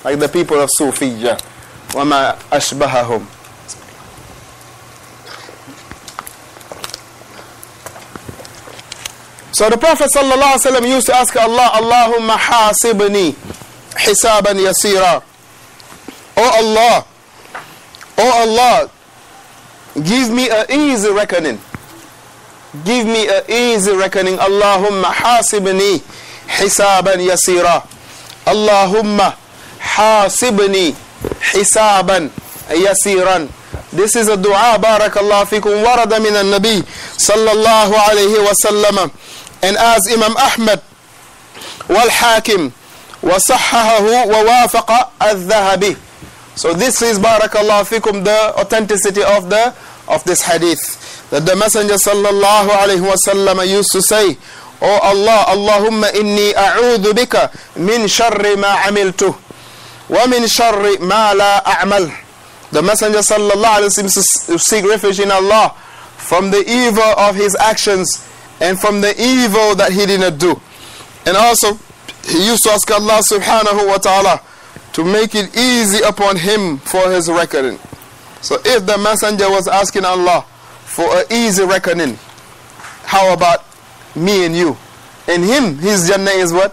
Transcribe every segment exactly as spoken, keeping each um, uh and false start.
like the people of Sufiyya. وَمَا أَشْبَهَهُمْ. So the Prophet sallallahu alaihi wasallam used to ask Allah, Allahumma hasibni hisaban yasira. Oh Allah, oh Allah, give me an easy reckoning. Give me an easy reckoning. Allahumma hasibni hisaban yasira. Allahumma hasibni hisaban yasiran. This is a dua, barakallahu fikum, warada min al-Nabi sallallahu alayhi wa sallam. And as Imam Ahmad wal Hakim wa sahhahu wa wafaqa al-Dhahabi. So this is, barakallahu fikum, the authenticity of the of this hadith, that the Messenger sallallahu alayhi wa sallam used to say, Oh Allah, Allahumma inni a'udhu bika min sharri ma amiltu wa min sharri ma la a'mal. The Messenger sallallahu alayhi wa sallam used to seek refuge in Allah from the evil of his actions and from the evil that he did not do. And also he used to ask Allah subhanahu wa ta'ala to make it easy upon him for his reckoning. So if the Messenger was asking Allah for an easy reckoning, how about me and you? And him, his Jannah is what?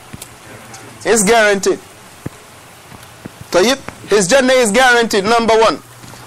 It's guaranteed. Tayyib, his Jannah is guaranteed, number one.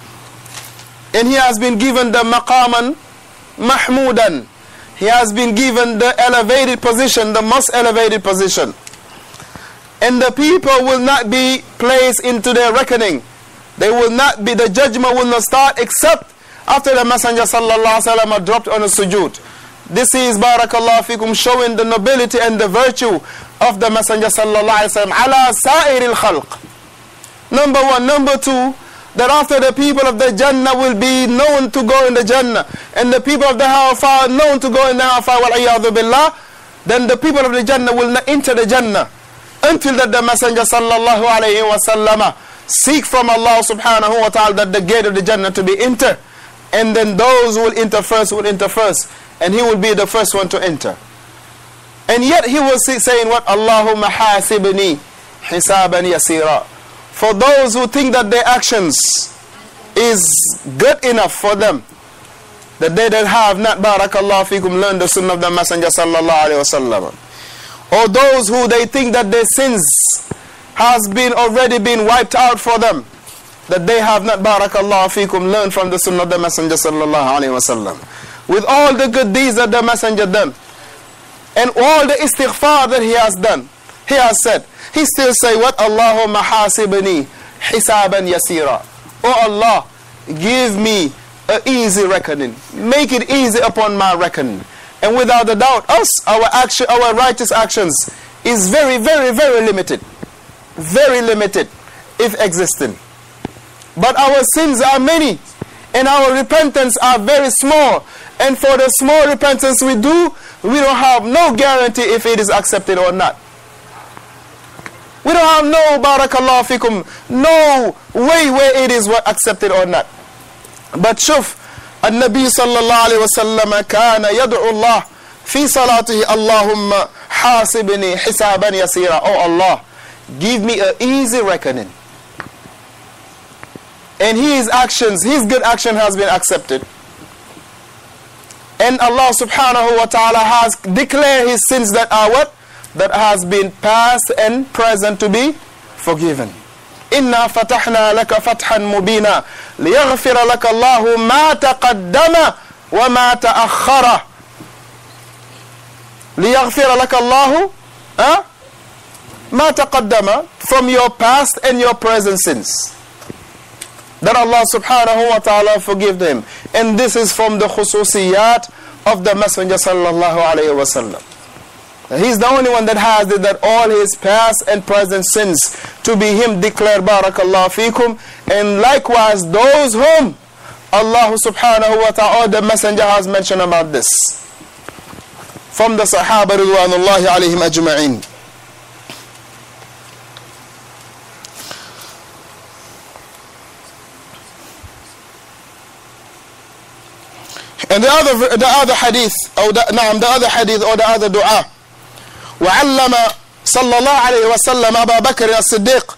And he has been given the maqaman mahmudan. He has been given the elevated position, the most elevated position. And the people will not be placed into their reckoning. They will not be, the judgment will not start except after the Messenger sallallahu alaihi wasallam dropped on a sujood. This is, barakallahu fikum, showing the nobility and the virtue of the Messenger sallallahu alaihi wasallam ala sa'iril khalq. Number one. Number two, that after the people of the Jannah will be known to go in the Jannah, and the people of the hellfire known to go in the hellfire, wal-iyadhu billah, then the people of the Jannah will not enter the Jannah until that the Messenger sallallahu alayhi wa sallam seek from Allah subhanahu wa ta'ala that the gate of the Jannah to be entered. And then those who will enter first will enter first, and he will be the first one to enter. And yet he was saying what? Allahumma hasibni hisaban yasira. For those who think that their actions is good enough for them, that they that have not, barakallahu fikum, learned the sunnah of the Messenger sallallahu alayhi wa sallam. Or those who they think that their sins has been already been wiped out for them, that they have not, barakallahu fikum, learned from the sunnah of the Messenger sallallahu alayhi wa sallam. With all the good deeds that the Messenger done, and all the istighfar that he has done, he has said, he still say what? Allahumma hasibni hisaban yasira. Oh Allah, give me an easy reckoning. Make it easy upon my reckoning. And without a doubt, us, our action, our righteous actions is very, very, very limited. Very limited, if existing. But our sins are many, and our repentance are very small. And for the small repentance we do, we don't have no guarantee if it is accepted or not. We don't have no, barakallahu fikum, no way where it is accepted or not. But shuf, النبي صلى الله عليه وسلم كان يدعو الله في صلاته اللهم حاسبني حسابا يسيرا. Oh Allah, give me an easy reckoning. And his actions, his good action has been accepted. And Allah subhanahu wa ta'ala has declared his sins that are what? That has been past and present to be forgiven. إِنَّا فَتَحْنَا لَكَ فَتْحًا مُبِينًا لِيَغْفِرَ لَكَ اللَّهُ مَا تَقَدَّمَ وَمَا تَأَخَّرَ. لِيَغْفِرَ لَكَ اللَّهُ huh? مَا تَقَدَّمَ, from your past and your present sins, that Allah subhanahu wa ta'ala forgive them. And this is from the khususiyat of the Messenger sallallahu alayhi wa sallam. He's the only one that has it, that all his past and present sins to be him declared, barakallahu fikum. And likewise those whom Allah subhanahu wa ta'ala, the Messenger has mentioned about this, from the Sahaba ridwanullahi alayhim ajma'in. And the other, the other hadith, or the, no, the other hadith, or the other dua, وعلم صلى الله عليه وسلم أبا بكر الصديق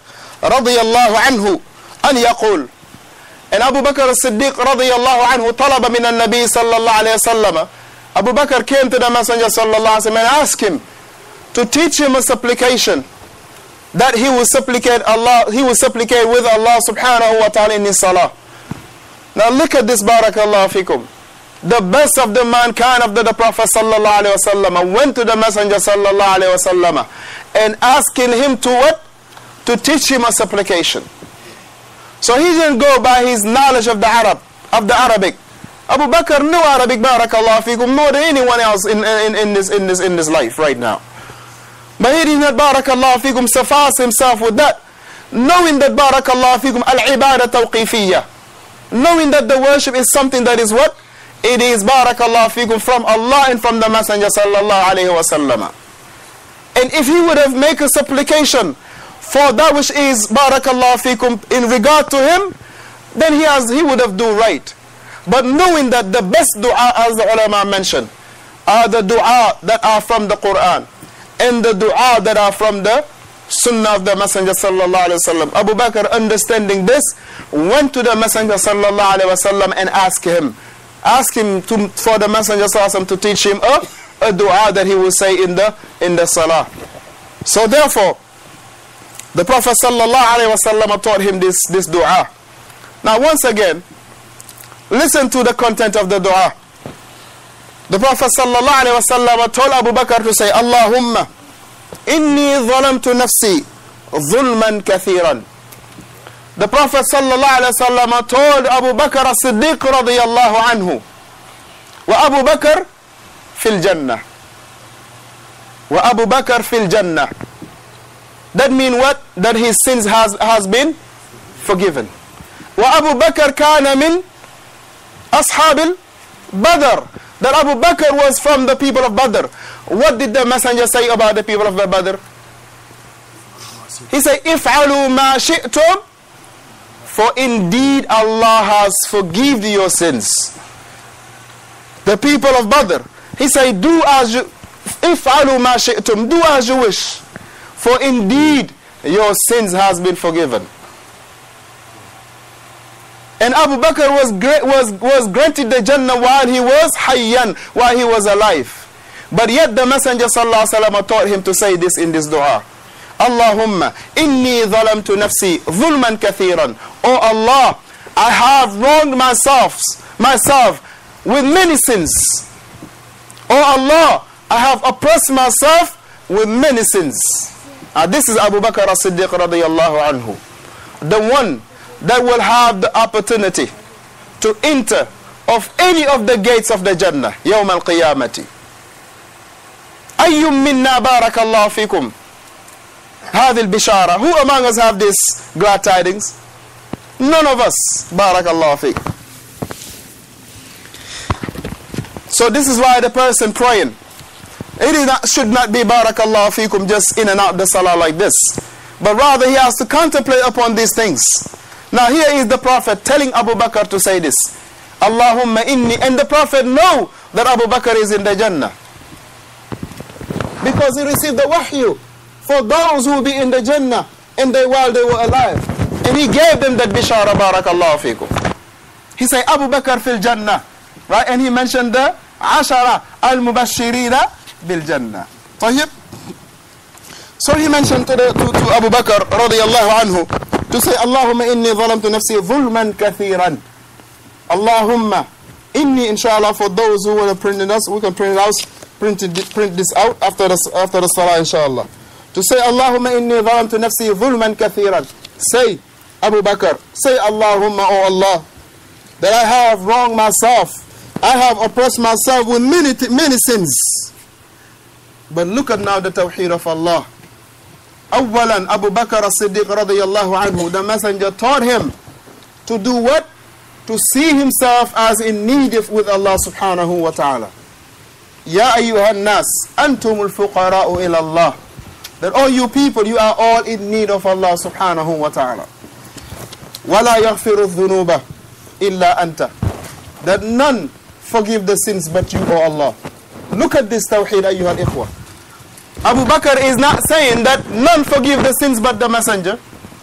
رضي الله عنه أن يقول. And Abu Bakr as-Siddiq رضي الله عنه طلب من النبي صلى الله عليه وسلم. Abu Bakr came to the Messenger صلى الله عليه وسلم and asked him to teach him a supplication that he will supplicate Allah, he will supplicate with Allah subhanahu wa ta'ala in his salah. Now look at this, barakallahu fikum. The best of the mankind after the Prophet sallallahu alaihi wasallam went to the Messenger sallallahu alaihi wasallam and asking him to what? To teach him a supplication. So he didn't go by his knowledge of the Arab, of the Arabic. Abu Bakr knew Arabic, barakallahu fikum, more than anyone else in, in, in, this, in, this, in this life right now. But he did not, barakallahu fikum, suffice himself with that. Knowing that, barakallahu fikum, al-ibadah tawqifiyya. Knowing that the worship is something that is what? It is, barakallahu fikum, from Allah and from the Messenger sallallahu alayhi wa sallam. And if he would have made a supplication for that which is, barakallahu fikum, in regard to him, then he, has, he would have do right. But knowing that the best dua, as the ulama mentioned, are the dua that are from the Quran and the dua that are from the Sunnah of the Messenger sallallahu alaihi wasallam. Abu Bakr, understanding this, went to the Messenger sallallahu alaihi wasallam and asked him, asked him to, for the Messenger sallallahu alaihi wasallam to teach him a, a dua that he will say in the in the salah. So therefore, the Prophet sallallahu alaihi wasallam taught him this this dua. Now once again, listen to the content of the dua. The Prophet sallallahu alaihi wasallam told Abu Bakr to say, Allahumma inni zalamtu nafsi zulman kathiran. The Prophet sallallahu alaihi wasallam told Abu Bakr as-Siddiq radiyallahu anhu, wa Abu Bakr fil jannah, wa Abu Bakr fil jannah. That means what? That his sins has has been forgiven. Wa Abu Bakr kana min ashab al-Badr. That Abu Bakr was from the people of Badr. What did the Messenger say about the people of the Badr? He said, If'alu ma shi'tum, for indeed Allah has forgiven your sins. The people of Badr, he said, do as you, If'alu ma shi'tum, do as you wish, for indeed your sins has been forgiven. And Abu Bakr was, was, was granted the Jannah while he was hayyan, while he was alive. But yet the Messenger sallallahu alaihi wasallam taught him to say this in this dua. Allahumma inni zalamtu nafsi zulman kathiran. Oh Allah, I have wronged myself, myself with many sins. Oh Allah, I have oppressed myself with many sins. Uh, this is Abu Bakr as-Siddiq radiyallahu anhu, the one that will have the opportunity to enter of any of the gates of the Jannah Yawm al-Qiyamati. Ayyum minna barakallahu fikum hadhi al-bishara. Who among us have this glad tidings? None of us. Barakallahu fik. So this is why the person praying, it is not, should not be barakallahu fikum just in and out the salah like this, but rather he has to contemplate upon these things. Now here is the Prophet telling Abu Bakr to say this. Allahumma inni, and the Prophet know that Abu Bakr is in the Jannah, because he received the wahyu for those who will be in the Jannah and they while they were alive. And he gave them that bishara, barakallahu fikum. He said Abu Bakr fil Jannah, right? And he mentioned the ashara al-mubashirina bil Jannah. طيب. So he mentioned to, the, to, to Abu Bakr radiyallahu anhu to say, Allahumma inni zalamtu nafsi zulman kathiran. Allahumma inni, inshallah, for those who want to print it out, we can print it out, print, it, print this out after the, after the salah, inshallah. To say, Allahumma inni zalamtu nafsi zulman kathiran. Say, Abu Bakr, say, Allahumma, oh Allah, that I have wronged myself. I have oppressed myself with many, many sins. But look at now the tawheed of Allah. Awalan, Abu Bakr as-Siddiq radiyallahu anhu, the Messenger taught him to do what? To see himself as in need with Allah subhanahu wa ta'ala. Ya ayyuhan nas, antumul fuqara'u ila Allah. That all you people, you are all in need of Allah subhanahu wa ta'ala. Wala yaghfiru dhunuba illa anta. That none forgive the sins but you, O Allah. Look at this tawheed, ayyuhal ikhwah. Abu Bakr is not saying that none forgive the sins but the Messenger.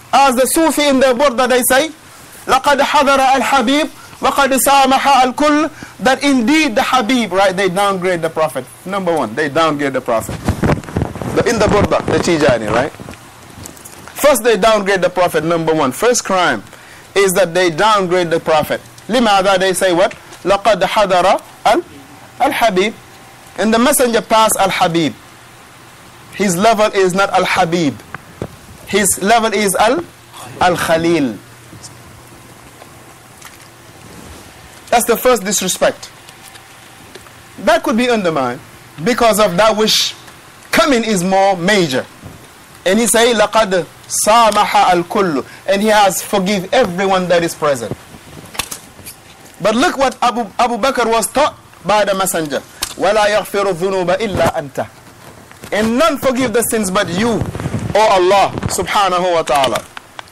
As the Sufi in their book that they say, لَقَدْ حَضَرَ الْحَبِيبِ وَقَدْ سَامَحَ الْكُلِّ, that indeed the Habib, right, they downgrade the Prophet. Number one, they downgrade the Prophet. The, in the Burda, the Tijani, right? First they downgrade the Prophet, number one. First crime is that they downgrade the Prophet. Limada, they say what? لَقَدْ حَضَرَ الْحَبِيبِ. And the messenger passed Al-Habib. His level is not Al-Habib. His level is Al Al-Khalil. That's the first disrespect. That could be undermined because of that which coming is more major. And he say, لَقَدْ سَامَحَ الْكُلُّ, and he has forgive everyone that is present. But look what Abu, Abu Bakr was taught by the messenger. وَلَا يَغْفِرُ الذُّنُوبَ إِلَّا أَنْتَ. And none forgive the sins but you, O Allah subhanahu wa ta'ala.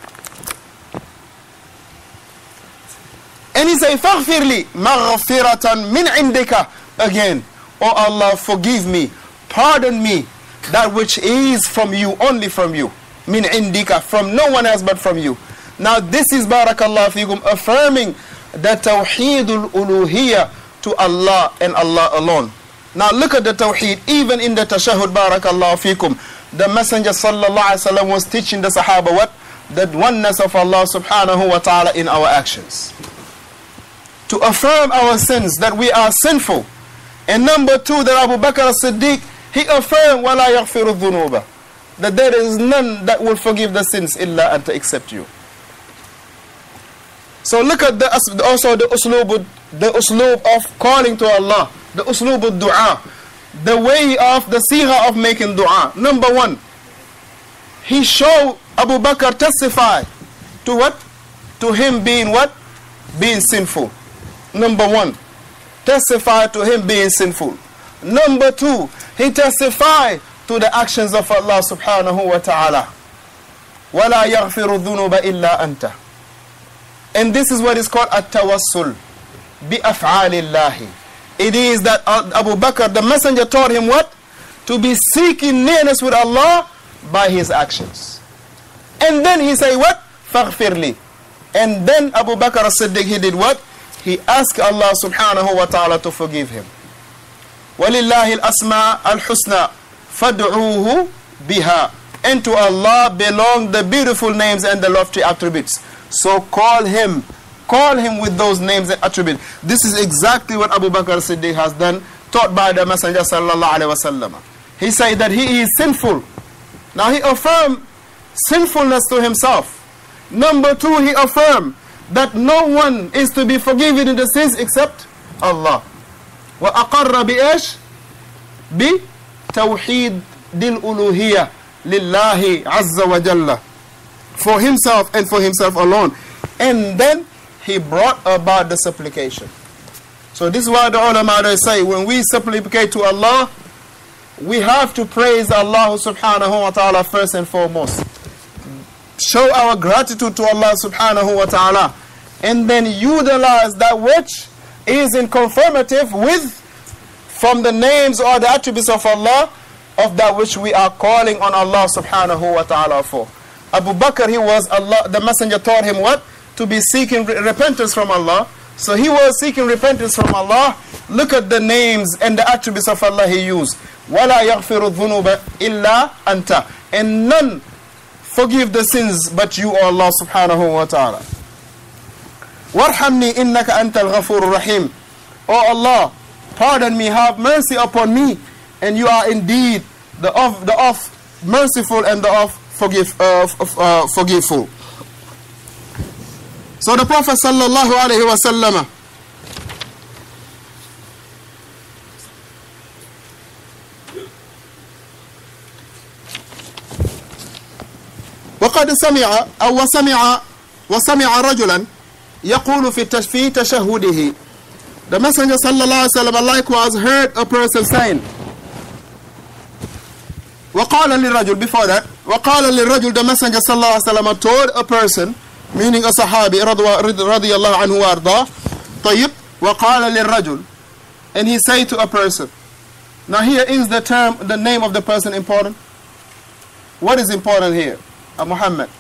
And he say, فَغْفِرْ لِي مَغْفِرَةً مِنْ عِنْدِكَ. Again, O Allah, forgive me, pardon me, that which is from you, only from you. Min indika, from no one else but from you. Now this is, barakallah fikum, affirming the tawheedul uluhiyya to Allah and Allah alone. Now look at the tawheed, even in the tashahhud, barakallah fikum. The Messenger sallallahu alaihi wasallam was teaching the Sahaba what? The oneness of Allah subhanahu wa ta'ala in our actions. To affirm our sins, that we are sinful. And number two, that Abu Bakr as-Siddiq, he affirmed, وَلَا يَغْفِرُ الذُّنُوبَ, that there is none that will forgive the sins illa anta, except you. So look at the, also the usloob, the usloob of calling to Allah, the usloob of dua, the way of the sigha of making dua. Number one, he showed Abu Bakr testify to what? To him being what? Being sinful. Number one, testify to him being sinful. Number two, he testified to the actions of Allah subhanahu wa ta'ala. وَلَا يَغْفِرُ الذُّنُوبَ إِلَّا أَنْتَ. And this is what is called at-tawassul bi-af'ali Allah. It is that Abu Bakr, the messenger, taught him what? To be seeking nearness with Allah by his actions. And then he say what? فَغْفِرْ لِي. And then Abu Bakr as-Siddiq, he did what? He asked Allah subhanahu wa ta'ala to forgive him. وَلِلَّهِ الْأَسْمَاءُ الْحُسْنَى فَادْعُوهُ بِهَا. And to Allah belong the beautiful names and the lofty attributes. So call him, call him with those names and attributes. This is exactly what Abu Bakr as-Siddiq has done, taught by the Messenger sallallahu alaihi wasallam. He said that he is sinful. Now he affirmed sinfulness to himself. Number two, he affirmed that no one is to be forgiven in the sins except Allah. وأقر بإيش؟ بتوحيد الألوهية لله عز وجل, for himself and for himself alone. And then he brought about the supplication. So this is why the ulama they say, when we supplicate to Allah, we have to praise Allah subhanahu wa ta'ala first and foremost. Show our gratitude to Allah subhanahu wa ta'ala, and then utilize that which is in conformative with, from the names or the attributes of Allah, of that which we are calling on Allah subhanahu wa ta'ala for. Abu Bakr, he was Allah, the messenger taught him what? To be seeking re repentance from Allah. So he was seeking repentance from Allah. Look at the names and the attributes of Allah he used. وَلَا يَغْفِرُ الذُّنُوبَ إِلَّا أَنْتَ. And none forgive the sins but you, O Allah subhanahu wa ta'ala. وَارْحَمْنِي إِنَّكَ أَنْتَ الْغَفُورُ الرَّحِيمُ. O Allah, pardon me, have mercy upon me, and you are indeed the of the of merciful and the of forgive uh, uh, forgiveful. So the Prophet sallallahu alaihi wasallam, وقد سمع أو وسمع وسمع رجلا يقول في في تشهده. The Messenger sallallahu alaihi wasallam likewise heard a person saying, وقال للرجل, before that, وقال للرجل, the Messenger sallallahu alaihi wasallam told a person, meaning a sahabi رضي الله عنه وارضاه, طيب, وقال للرجل, and he said to a person. Now here is the term, the name of the person important. What is important here? Uh, Muhammad.